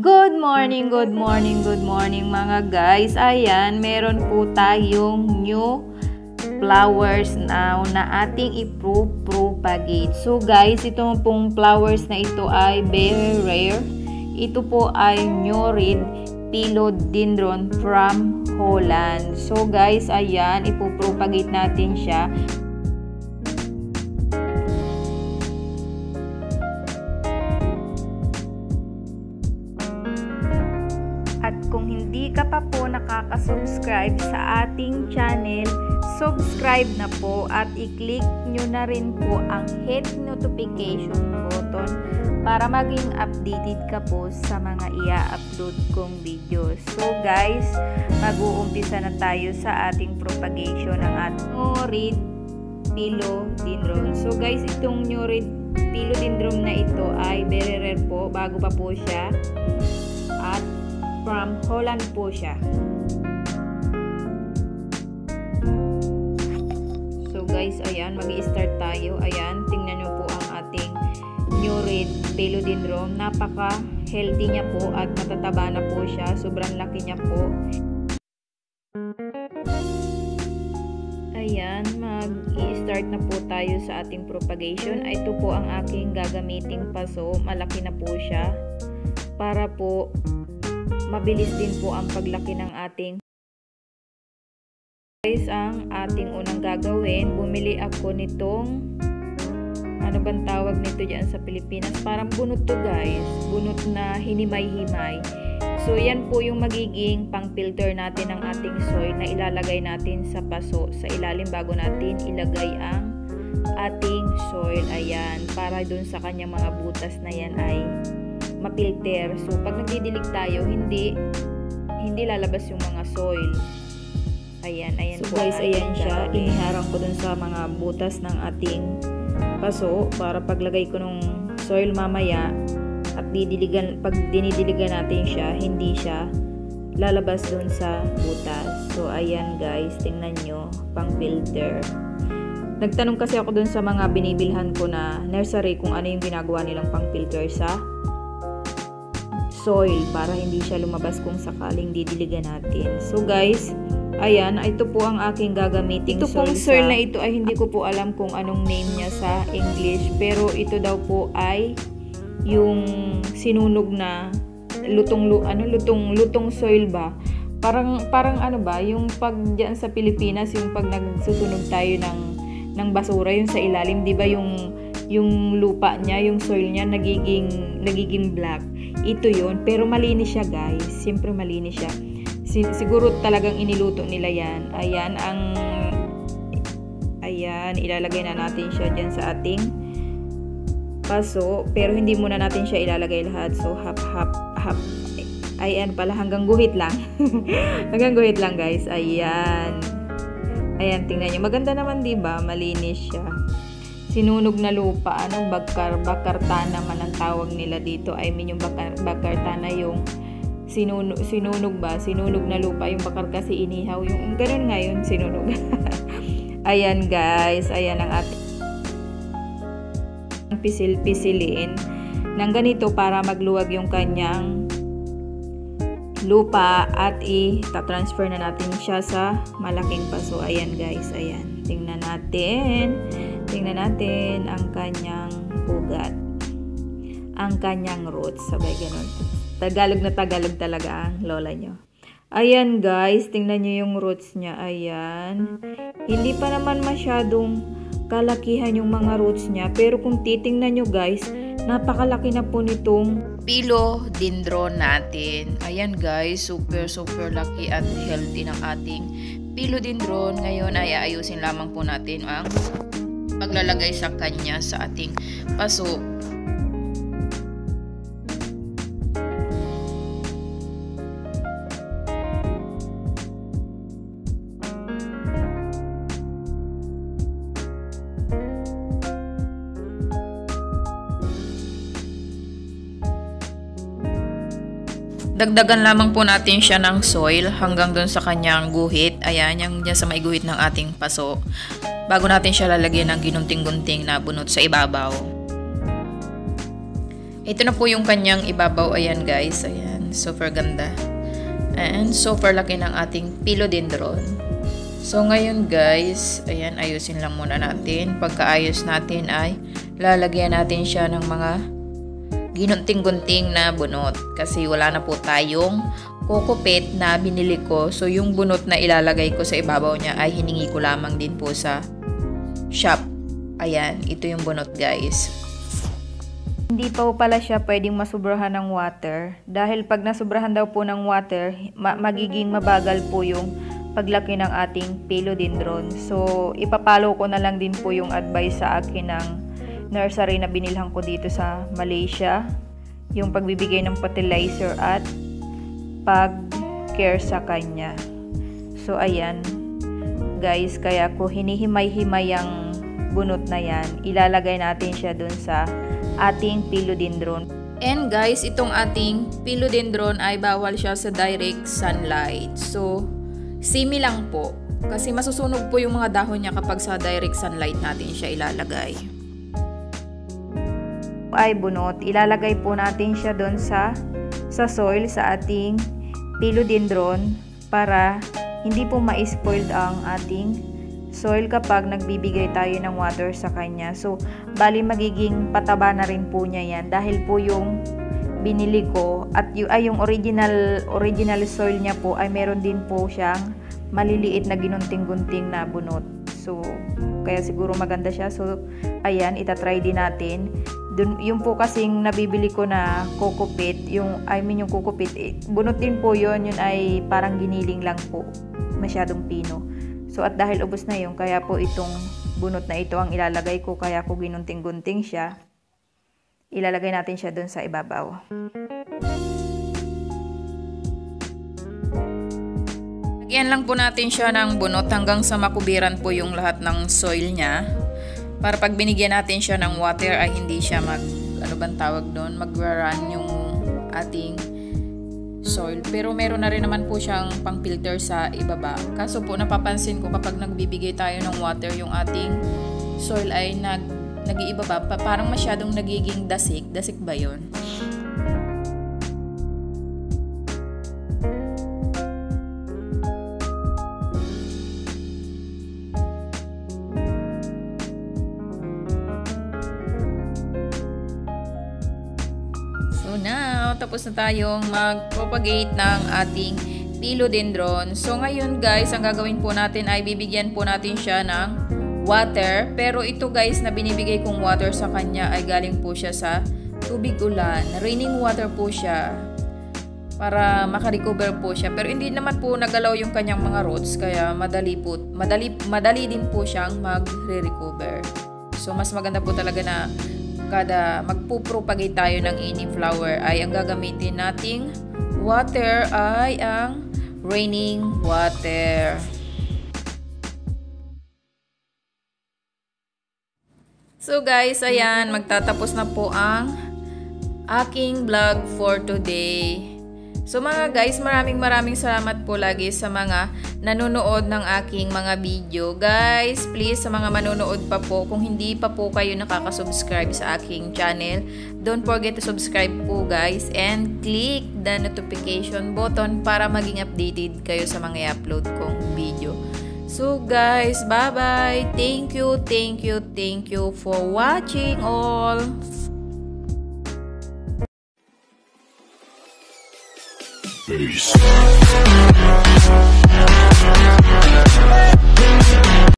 Good morning mga guys. Ayan, meron po tayong new flowers now na ating i-propagate. So guys, ito pong flowers na ito ay very rare. Ito po ay new red philodendron from Holland. So guys, ayan, ipopropagate natin siya. At kung hindi ka pa po nakaka-subscribe sa ating channel, subscribe na po at i-click nyo na rin po ang hit notification button para maging updated ka po sa mga i-upload kong videos. So guys, mag-uumpisa na tayo sa ating propagation ng ating red philodendron. So guys, itong new red philodendron na ito ay very rare po, bago pa po siya. At from Holland po siya. So guys, ayan, mag-i-start tayo. Ayan, tingnan nyo po ang ating new red philodendron. Napaka-healthy niya po at matataba na po siya. Sobrang laki niya po. Ayan, mag-i-start na po tayo sa ating propagation. Ito po ang aking gagamiting paso. Malaki na po siya. Para po mabilis din po ang paglaki ng ating. Guys, ang ating unang gagawin, bumili ako nitong, ano bang tawag nito dyan sa Pilipinas? Parang bunot to guys, bunot na hinimay-himay. So yan po yung magiging pang-filter natin ng ating soil na ilalagay natin sa paso sa ilalim bago natin ilagay ang ating soil. Ayan, para dun sa kanyang mga butas na yan ay mapilter. So pag nagdidilig tayo, hindi lalabas yung mga soil. Ayan so, po guys, ayan siya. Iniharang ko dun sa mga butas ng ating paso para paglagay ko ng soil mamaya at pag dinidiligan natin siya, hindi siya lalabas dun sa butas. So ayan guys, tingnan nyo, pang filter. Nagtanong kasi ako dun sa mga binibilhan ko na nursery kung ano yung ginagawa nilang pang filter sa soil para hindi siya lumabas kung sakaling didiligan natin. So guys, ayan, ito po ang aking gagamiting soil. Ito pong soil na ito ay hindi ko po alam kung anong name niya sa English, pero ito daw po ay yung sinunog na lutong soil ba? Parang ano ba, yung pag diyan sa Pilipinas, yung pag nagsusunog tayo ng basura yung sa ilalim, 'di ba yung lupa niya, yung soil niya nagiging black. Ito yun, pero malinis siya guys. Siyempre malinis siya. Siguro talagang iniluto nila yan. Ayan, ilalagay na natin siya dyan sa ating paso. Pero hindi muna natin siya ilalagay lahat. So, hap. Ayan pala, hanggang guhit lang. Hanggang guhit lang guys. Ayan, tingnan nyo. Maganda naman, diba? Malinis siya. Sinunog na lupa, bakartana man ang tawag nila dito. I mean yung bakartana, yung sinunog na lupa, yung bakar kasi inihaw, yung ganun nga yun, sinunog. Ayan guys, ayan ang ating pisil-pisilin ng ganito para magluwag yung kanyang lupa at i-transfer na natin siya sa malaking paso. Ayan guys, ayan. Tingnan natin ang kanyang ugat. Ang kanyang roots. Sabay ganun. Tagalog na Tagalog talaga ang lola nyo. Ayan guys, tingnan nyo yung roots niya. Ayan. Hindi pa naman masyadong kalakihan yung mga roots niya. Pero kung titingnan nyo guys, napakalaki na po nitong philodendron natin. Ayan guys, super lucky at healthy ng ating philodendron. Ngayon ay ayusin lamang po natin ang paglalagay sa kanya sa ating paso. Dagdagan lamang po natin siya ng soil hanggang dun sa kanyang guhit. Ayan, yung dyan sa may guhit ng ating paso. Bago natin siya lalagyan ng ginunting-gunting na bunot sa ibabaw. Ito na po yung kanyang ibabaw. Ayan guys, ayan. Ayan, super ganda. And super laki ng ating philodendron. So ngayon guys, ayan, ayusin lang muna natin. Pagkaayos natin ay lalagyan natin siya ng mga ginunting-gunting na bunot. Kasi wala na po tayong kokopet na binili ko. So yung bunot na ilalagay ko sa ibabaw niya ay hiningi ko lamang din po sa shop. Ayan, ito yung bunot guys. Hindi pa po pala siya pwedeng masubrahan ng water. Dahil pag nasubrahan daw po ng water, magiging mabagal po yung paglaki ng ating philodendron. So, ipapalo ko na lang din po yung advice sa akin ng nursery na binilhan ko dito sa Malaysia. Yung pagbibigay ng fertilizer at pag-care sa kanya. So, ayan. Guys, kaya ko hinihimay-himay ang bunot na yan. Ilalagay natin siya dun sa ating philodendron. And guys, itong ating philodendron ay bawal siya sa direct sunlight. So, semi lang po. Kasi masusunog po yung mga dahon niya kapag sa direct sunlight natin siya ilalagay. Ay bunot, ilalagay po natin siya doon sa soil sa ating philodendron para hindi po ma-spoiled ang ating soil kapag nagbibigay tayo ng water sa kanya. So, bali magiging pataba na rin po niya yan dahil po yung binili ko at yung original soil niya po ay meron din po siyang maliliit na ginunting-gunting na bunot. So, kaya siguro maganda siya. So, ayan, itatry din natin. Yung po kasing nabibili ko na kokopit, yung kokopit, bunot din po yun ay parang giniling lang po. Masyadong pino. So, at dahil ubos na yun, kaya po itong bunot na ito ang ilalagay ko, kaya ko ginunting-gunting siya. Ilalagay natin siya dun sa ibabaw. Lagyan lang po natin siya ng bunot hanggang sa makubiran po yung lahat ng soil niya. Para pag binigyan natin siya ng water ay hindi siya mag-run yung ating soil. Pero meron na rin naman po siyang pang-filter sa ibaba. Kaso po napapansin ko kapag nagbibigay tayo ng water, yung ating soil ay nag-iibaba, parang masyadong nagiging dasik. Dasik ba yun? So now, tapos na tayong mag-propagate ng ating philodendron. So ngayon guys, ang gagawin po natin ay bibigyan po natin siya ng water. Pero ito guys na binibigay kong water sa kanya ay galing po siya sa tubig ulan. Raining water po siya para makarecover po siya. Pero hindi naman po nagalaw yung kanyang mga roots kaya madali din po siyang magre-recover. So mas maganda po talaga na kada magpupropagate tayo ng any flower ay ang gagamitin nating water ay ang raining water. So guys, ayan, magtatapos na po ang aking vlog for today. So mga guys, maraming salamat po lagi sa mga nanonood ng aking mga video. Guys, please sa mga manonood pa po, kung hindi pa po kayo nakaka-subscribe sa aking channel, don't forget to subscribe po guys and click the notification button para maging updated kayo sa mga i-upload kong video. So guys, bye-bye. Thank you for watching all. Peace.